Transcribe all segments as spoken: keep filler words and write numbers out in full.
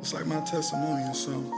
It's like my testimony or something.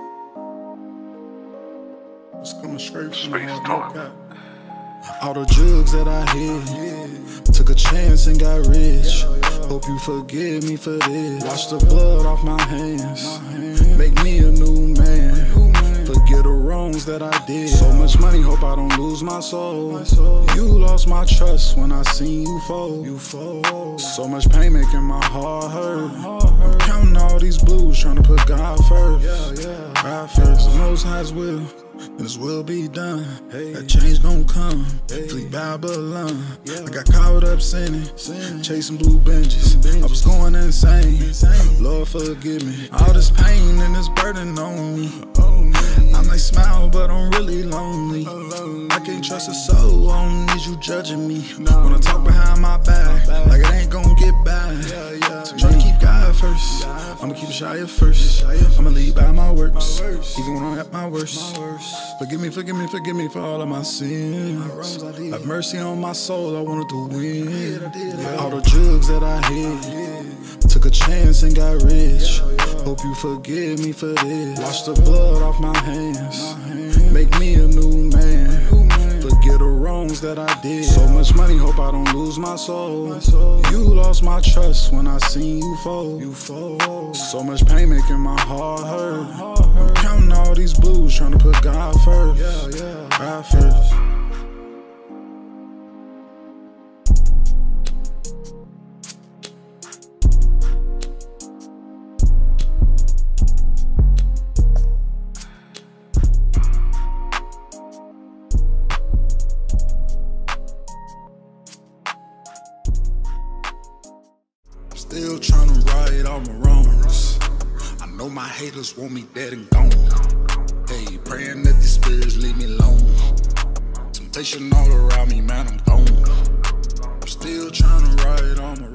It's coming straight from the heart, no cap. All the drugs that I hit, yeah. Took a chance and got rich. Yeah, yeah. Hope you forgive me for this. Wash the blood off my hands. My hands. Make me a new man. New man. Forget the wrongs that I did. So much money, hope I don't lose my soul. my soul. You lost my trust when I seen you fold. You fold. So much pain making my heart hurt. I'm counting all these blues, trying to put God first. Yeah, yeah. God first, the Most High's will. And this will be done. Hey. That change gon' come. Hey. Fleet Babylon. Yeah. I got caught up sinning, sinning. Chasing blue benches. I was going insane. insane. Lord forgive me. All this pain and this burden on me. Oh, I might smile, but I'm really lonely. Alone. I can't trust a soul. I don't need you judging me. No. When I talk behind my back, back, like it ain't gon' get bad. Yeah, yeah, so try yeah. to keep God first. God I'ma keep Shia first. Shia I'ma lead by my works, my works. Even when I'm at my worst. My worst. Forgive me, forgive me, forgive me for all of my sins. Have mercy on my soul, I wanted to win. I did, I did, yeah. All the drugs that I hit, yeah. Took a chance and got rich. Yeah, yeah. Hope you forgive me for this. Wash the blood off my hands. My hands. Make me a new man. New man. Forget the wrongs that I did. So much money, hope I don't lose my soul. my soul. You lost my trust when I seen you fold. You fold. So much pain making my heart hurt. My heart hurt. I'm counting all these blues, trying to put God first. Yeah, yeah. God first. Still trying to right all my wrongs. I know my haters want me dead and gone. Hey, praying that these spirits leave me alone. Temptation all around me, man, I'm gone. I'm still trying to right all my